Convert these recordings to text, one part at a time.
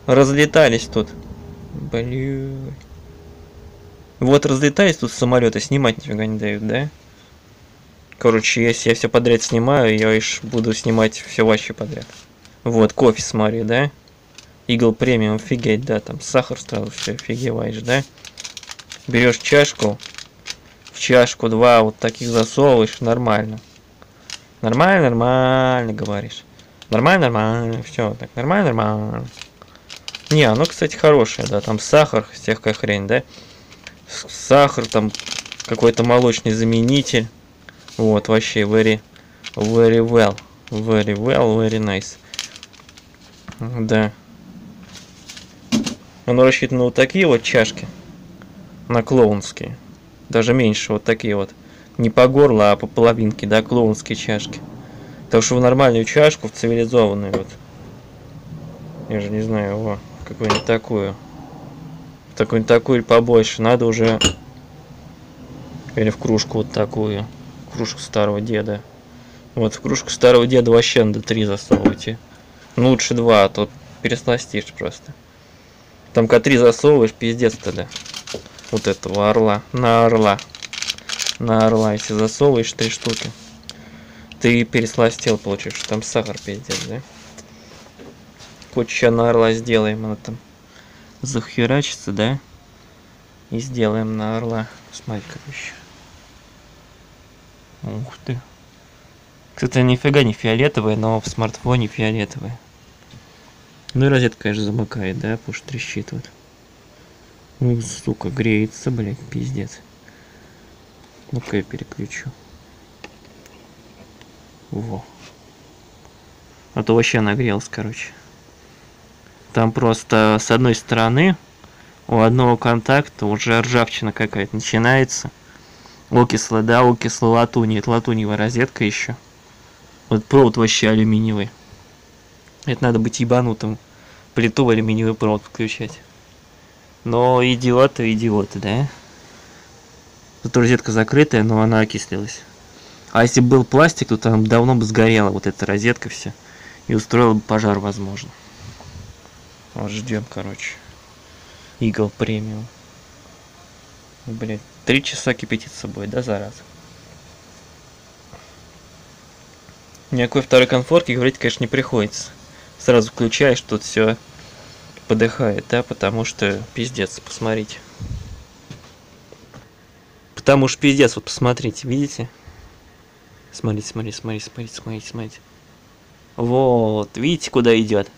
Разлетались тут. Блин. Вот разлетались тут самолеты, снимать нифига не дают, да? Короче, если я все подряд снимаю, я лишь буду снимать все вообще подряд. Вот, кофе, смотри, да? Eagle Premium, офигеть, да, там сахар сразу все офигеваешь, да? Берешь чашку, в чашку 2 вот таких засовываешь, нормально. Нормально, нормально, говоришь. Нормально, нормально, все, так, нормально, нормально. Не, оно, кстати, хорошее, да, там сахар, всякая хрень, да? Сахар, там какой-то молочный заменитель. Вот, вообще, very well. Very nice. Да. Оно рассчитано на вот такие вот чашки. На клоунские. Даже меньше, вот такие вот. Не по горло, а по половинке, да, клоунские чашки. Так что в нормальную чашку, в цивилизованную, вот. Я же не знаю, во, какую-нибудь такую. Такую-нибудь такую или побольше. Надо уже... Или в кружку вот такую. Кружку старого деда. Вот, в кружку старого деда вообще надо 3 засовывайте. Ну, лучше 2, а то пересластишь просто. Там когда 3 засовываешь, пиздец тогда. Вот этого орла. На орла. На орла, если засовываешь 3 штуки. Ты пересластил, получишь. Там сахар пиздец, да? Хоть сейчас на орла сделаем. Она там захерачится, да? И сделаем на орла. Смотри, короче. Ух ты. Кстати, нифига не фиолетовая, но в смартфоне фиолетовая. Ну и розетка, конечно, замыкает, да? Потому что трещит вот. Ну, сука, греется, блядь, пиздец. Ну-ка я переключу. Во. А то вообще нагрелась, короче. Там просто с одной стороны у одного контакта уже ржавчина какая-то начинается. Окисло, да, окисло латуни. Это латуневая розетка еще. Вот провод вообще алюминиевый. Это надо быть ебанутым. Плиту в алюминиевый провод включать. Но идиоты, да? Тут розетка закрытая, но она окислилась. А если был пластик, то там давно бы сгорела вот эта розетка вся. И устроила бы пожар, возможно. Вот ждем, короче. Eagle Premium. Блять, 3 часа кипятит с собой, да, зараза? Никакой второй конфорки говорить, конечно, не приходится. Сразу включаешь, тут все подыхает, да, потому что пиздец, посмотрите. Потому что пиздец, вот посмотрите, видите? Смотрите. Вот, видите, куда идет?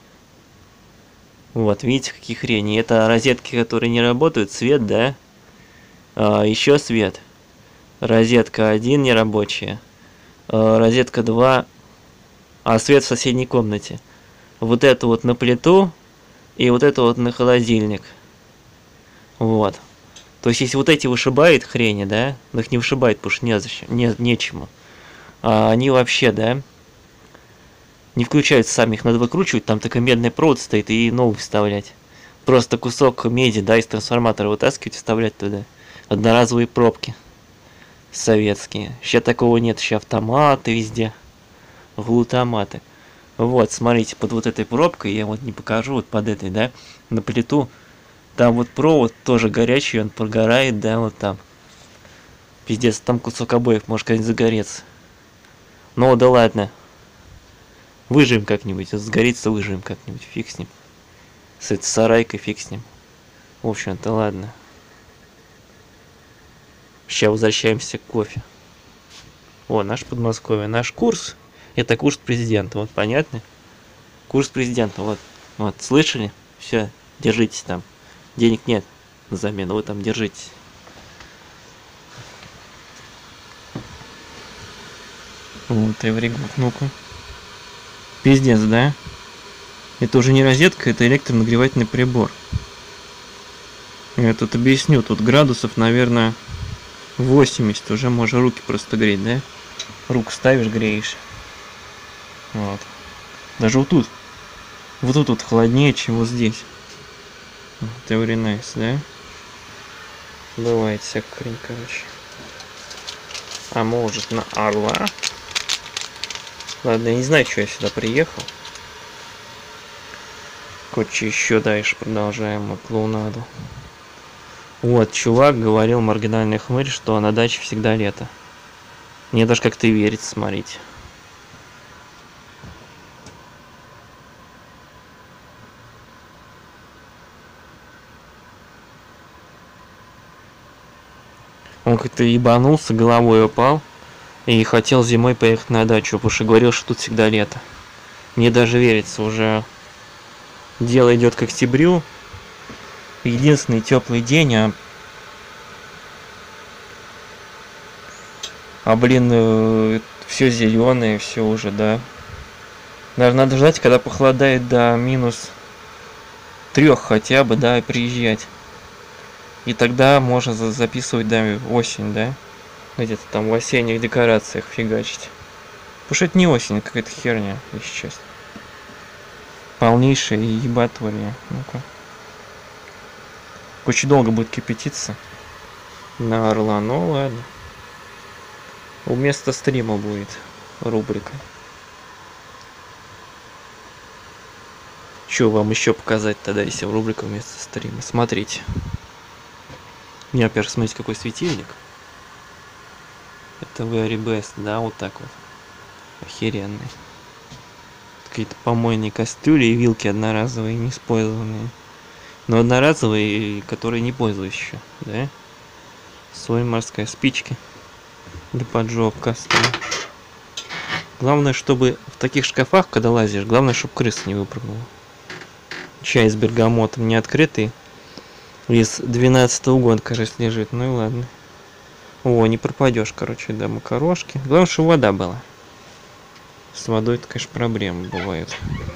Вот, видите, какие хрени. Это розетки, которые не работают, свет, да? Еще свет. Розетка 1 нерабочая. Розетка 2. А свет в соседней комнате. Вот это вот на плиту. И вот это вот на холодильник. Вот. То есть, если вот эти вышибает хрени, да? Но их не вышибает, потому что незачем, нечему. А они вообще, да? Не включаются сами, их надо выкручивать. Там такой медный провод стоит и новый вставлять. Просто кусок меди, да, из трансформатора вытаскивать, вставлять туда. Одноразовые пробки. Советские. Сейчас такого нет. Сейчас автоматы везде. Глутаматы. Вот, смотрите, под вот этой пробкой, я вот не покажу, вот под этой, да, на плиту. Там вот провод тоже горячий, он прогорает, да, вот там. Пиздец, там кусок обоев, может как-нибудь загореться. Ну да ладно. Выживем как-нибудь, сгорится, выживем как-нибудь, фиг с ним. С этой сарайкой фиг с ним. В общем-то, ладно. Сейчас возвращаемся к кофе. О, наш Подмосковье. Наш курс. Это курс президента. Вот понятно? Курс президента. Вот. Вот. Слышали? Все. Держитесь там. Денег нет на замену. Вы там держитесь. Вот, Эвригук. Ну-ка. Пиздец, да? Это уже не розетка, это электронагревательный прибор. Я тут объясню. Тут градусов, наверное, 80. Уже можно руки просто греть, да? Руку ставишь, греешь. Вот. Даже вот тут. Вот тут вот холоднее, чем вот здесь. Very nice, да? Бывает всякая хрень, короче. А может на орла? Ладно, я не знаю, что я сюда приехал. Короче, еще дальше продолжаем клоунаду. Вот, чувак говорил, маргинальный хмырь, что на даче всегда лето. Мне даже как-то и верить, смотрите. Он как-то ебанулся, головой упал и хотел зимой поехать на дачу, потому что говорил, что тут всегда лето. Мне даже верится, уже дело идет к октябрю. Единственный теплый день, блин, все зеленое, все уже, да. Даже надо ждать, когда похолодает до -3 хотя бы, да, и приезжать. И тогда можно записывать, да, осень, да. Где-то там в осенних декорациях фигачить. Потому что это не осень, а какая-то херня, если честно. Полнейшая ебатвория. Ну-ка. Очень долго будет кипятиться. На орла, ну ладно. Вместо стрима будет рубрика. Что вам еще показать тогда, если в рубрика вместо стрима? Смотрите. Мне, во-первых, смотрите, какой светильник. Это very best, да, вот так вот. Охеренный. Какие-то помойные кастрюли и вилки одноразовые, не использованные. Но одноразовые, которые не пользуюсь еще, да? Соль морская, спички для поджога кастрюли. Главное, чтобы в таких шкафах, когда лазишь, главное, чтобы крыса не выпрыгнула. Чай с бергамотом не открытый. Из 12-го года, кажется, лежит. Ну и ладно. О, не пропадешь, короче, да, макарошки. Главное, чтобы вода была. С водой это, конечно, проблемы бывают.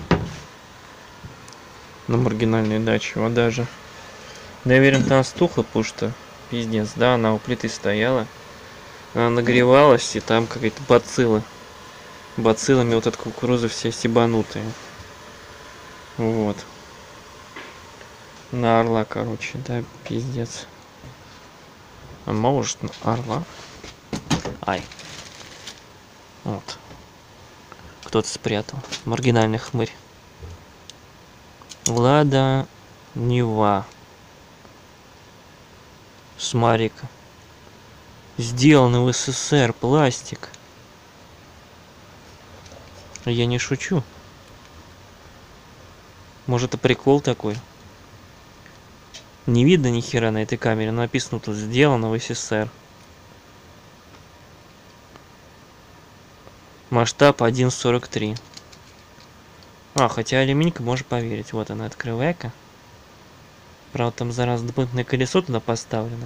На маргинальной даче вода же. Да, я уверен, там стухла, потому что пиздец, да, она у плиты стояла. Она нагревалась, и там какие-то бациллы. Бациллами вот эта кукуруза вся стебанутая. Вот. На орла, короче, да, пиздец. А может, на орла? Ай. Вот. Кто-то спрятал. Маргинальный хмырь. Лада Нива. Смотри-ка. Сделано в СССР. Пластик. Я не шучу. Может, это прикол такой? Не видно ни хера на этой камере. Написано тут сделано в СССР. Масштаб 1,43. Хотя алюминька, можно поверить. Вот она, открывайка. Правда, там зараза дополнительное колесо туда поставлено.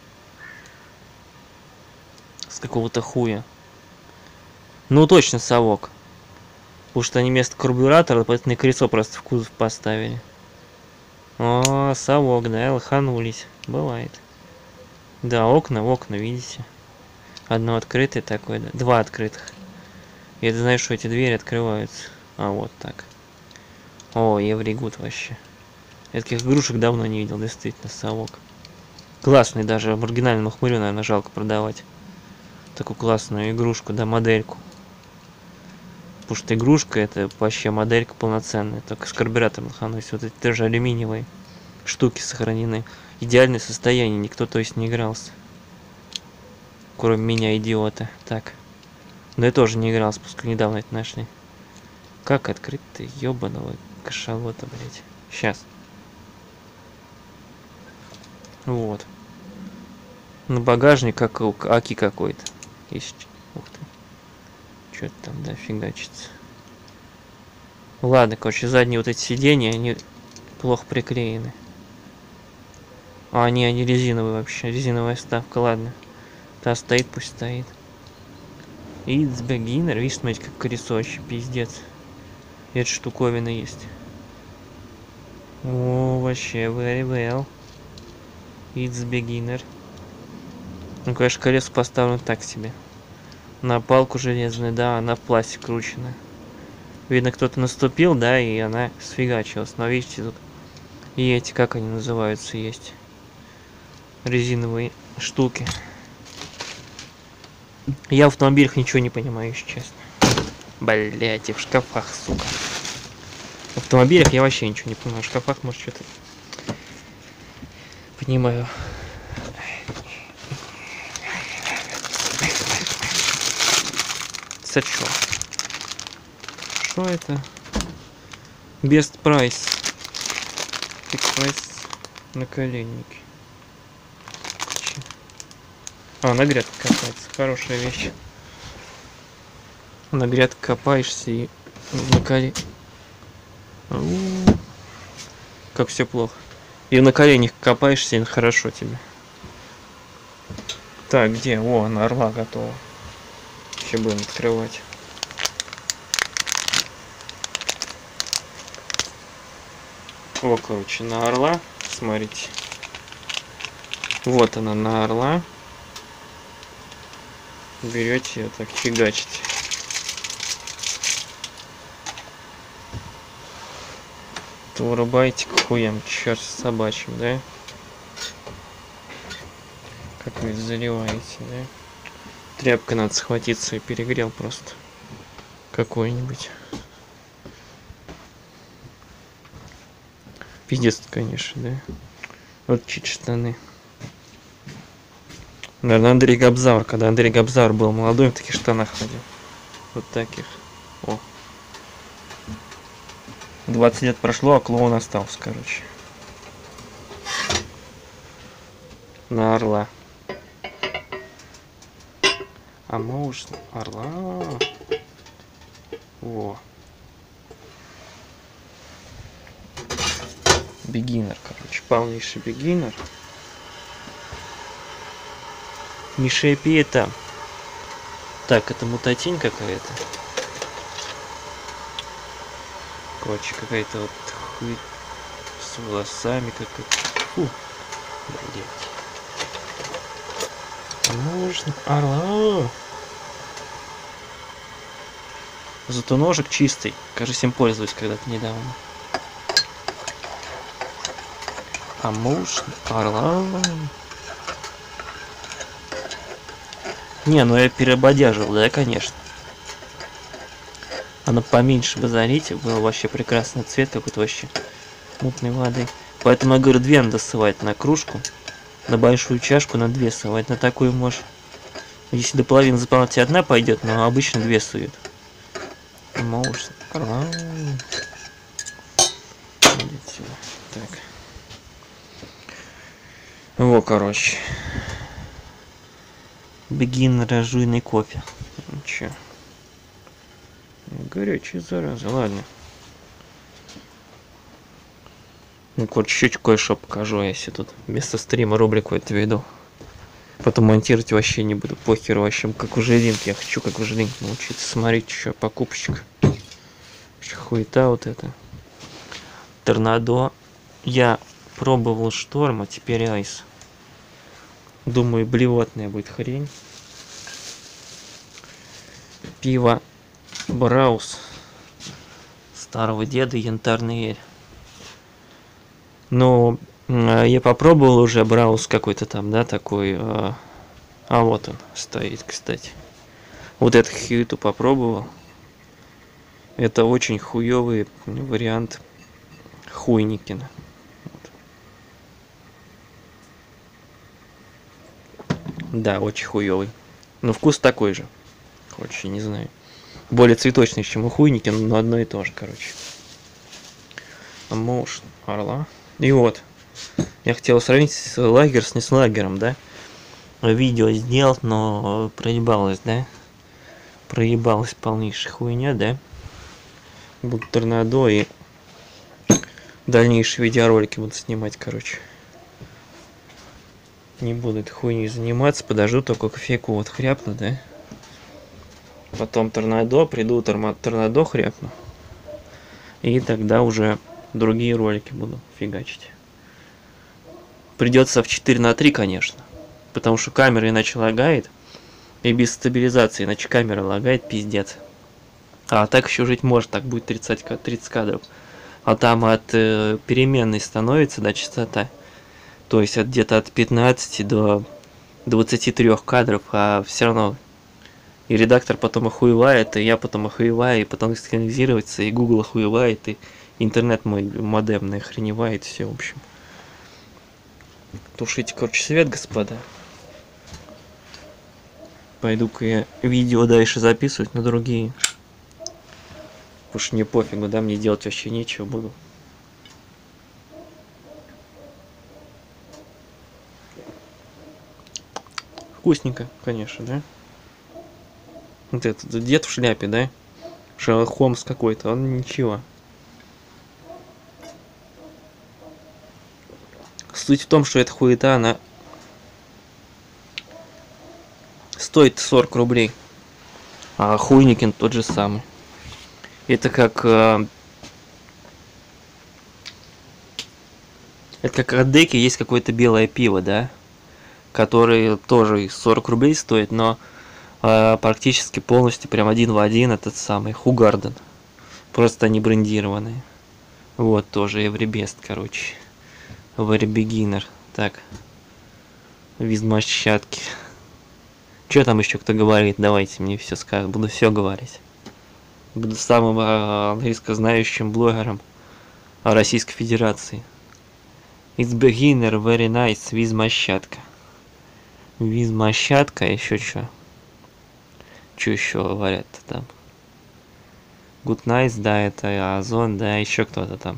С какого-то хуя. Ну, точно совок. Потому что они вместо карбюратора дополнительное колесо просто в кузов поставили. О, совок, да, лоханулись. Бывает. Да, окна, видите. Одно открытое такое, да. Два открытых. И это знаешь, что эти двери открываются. Вот так. О, евригуд вообще. Я таких игрушек давно не видел, действительно, совок. Классный, даже маргинальному хмырю, наверное, жалко продавать. Такую классную игрушку, да, модельку. Потому что игрушка, это вообще моделька полноценная. Только с карбюратором лоханусь. Вот эти тоже алюминиевые штуки сохранены. Идеальное состояние, никто, то есть, не игрался. Кроме меня, идиота. Так. Но я тоже не игрался, пускай недавно это нашли. Как открыть-то, ёбаного кашалота, блять. Сейчас. Вот. На багажник, как у Аки какой-то. Есть. Ух ты. Что-то там, да, фигачится. Ладно, короче, задние вот эти сиденья, они плохо приклеены. Они резиновые вообще. Резиновая вставка, ладно. Та стоит, пусть стоит. It's beginner. Видишь, смотрите, как колесо вообще, пиздец. Эта штуковина есть. О, вообще, very well. It's beginner. Ну, конечно, колесо поставлено так себе. На палку железную, да, она в пластик кручена. Видно, кто-то наступил, да, и она сфигачилась. Но видите, тут и эти, как они называются, есть. Резиновые штуки. Я в автомобилях ничего не понимаю, если честно. Блять, и в шкафах, сука. В автомобилях я вообще ничего не понимаю. В шкафах, может, что-то понимаю. Это что? Что это? Best Price. Fixed Price наколенники. А, на грядке копается. Хорошая вещь. На грядке копаешься и как все плохо. И на коленях копаешься, и хорошо тебе. Так, где? О, на орла готова. Еще будем открывать. О, короче, на орла. Смотрите. Вот она на орла. Берете ее так, фигачите. То вырубаете к хуям, черт собачьим, да? Как вы заливаете, да? Тряпкой надо схватиться и перегрел просто. Какой-нибудь. Пиздец, конечно, да? Вот чуть штаны. Наверное, Андрей Габзавр, когда Андрей Габзавр был молодой, в таких штанах ходил. Вот таких. О. 20 лет прошло, а клоун остался, короче. На орла. А может, орла. Во. Бегинер, короче. Полнейший бегинер. Мишепи это. Так, это мутатень какая-то. Короче, какая-то вот хуй с волосами какая-то. Фу. Блять. А можно? Орла. Зато ножик чистый. Кажется, им пользуюсь когда-то недавно. А можно? Орла. Не, ну я перебодяжил, да, конечно. Она поменьше бы залить, был вообще прекрасный цвет какой-то вообще мутной воды. Поэтому я говорю, две надо ссывать на кружку, на большую чашку, на две ссывать. На такую можешь, если до половины заполнять, одна пойдет, но обычно две суют. Может, так. Во, короче. Бегинер жуйный кофе. Ничего. Горячий, зараза, ладно. Ну, короче, чуть кое-что покажу, если тут вместо стрима рубрику это веду. Потом монтировать вообще не буду, похер вообще, как у Жиринки. Я хочу как у Жиринки научиться. Смотрите, что покупочек. Хуета вот это. Торнадо. Я пробовал шторм, а теперь айс. Думаю, блевотная будет хрень. Пиво Браус старого деда, янтарный эль. Но я попробовал уже Браус какой-то там, да, такой. А вот он стоит, кстати. Вот эту хьюту попробовал. Это очень хуёвый вариант Хуйникина. Да, очень хуёвый. Но вкус такой же. Короче, не знаю. Более цветочный, чем у Хуйникина, но одно и то же, короче. Motion орла. И вот. Я хотел сравнить лагерь с лагером, да? Видео сделать, но проебалось, да? Проебалась полнейшая хуйня, да? Буду торнадо и дальнейшие видеоролики буду снимать, короче. Не буду этой хуйней заниматься, подожду, только кофейку вот хряпну, да? Потом торнадо, приду торнадо хряпну. И тогда уже другие ролики буду фигачить. Придется в 4:3, конечно. Потому что камера иначе лагает. И без стабилизации, иначе камера лагает, пиздец. А так еще жить может, так будет 30 кадров. А там от переменной становится, да, частота. То есть где-то от 15 до 23 кадров, а все равно и редактор потом охуевает, и я потом охуеваю, и потом синхронизироваться, и Google охуевает, и интернет мой модемный охреневает, все, в общем. Тушите, короче, свет, господа. Пойду-ка я видео дальше записывать на другие. Уж мне пофигу, да, мне делать вообще нечего буду. Вкусненько, конечно, да? Вот этот дед в шляпе, да? Шерлок Холмс какой-то, он ничего. Суть в том, что эта хуета, она стоит 40 рублей. А Хуйникин тот же самый. Это как... это как от Деки есть какое-то белое пиво, да? Которое тоже 40 рублей стоит, но практически полностью прям один в один этот самый Хугарден. Просто они брендированные. Вот тоже Эврибест, короче. Very beginner. Так. Визмощадки. Что там еще кто говорит? Давайте мне все скажут. Буду все говорить. Буду самым английскознающим блогером Российской Федерации. It's beginner, very nice, визмощадка. Визмощадка, еще что? Что еще говорят-то там? Good night, да, это Озон, да, еще кто-то там.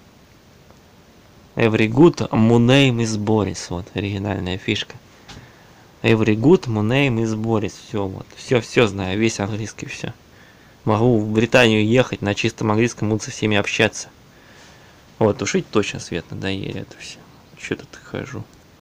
Every good, my name is Boris. Вот, оригинальная фишка. Every good, my name is Boris. Все, вот. Все знаю, весь английский, все. Могу в Британию ехать, на чистом английском буду со всеми общаться. Вот, тушить точно свет надоели это все. Что тут хожу.